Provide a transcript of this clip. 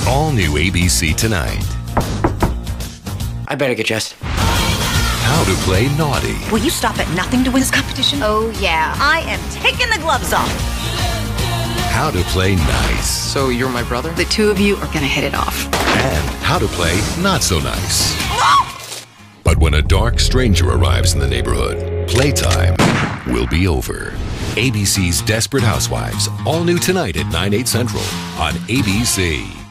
All new ABC tonight. I better get dressed. How to play naughty. Will you stop at nothing to win this competition? Oh, yeah. I am taking the gloves off. How to play nice. So you're my brother? The two of you are gonna hit it off. And how to play not so nice. But when a dark stranger arrives in the neighborhood, playtime will be over. ABC's Desperate Housewives, all new tonight at 9/8 Central on ABC.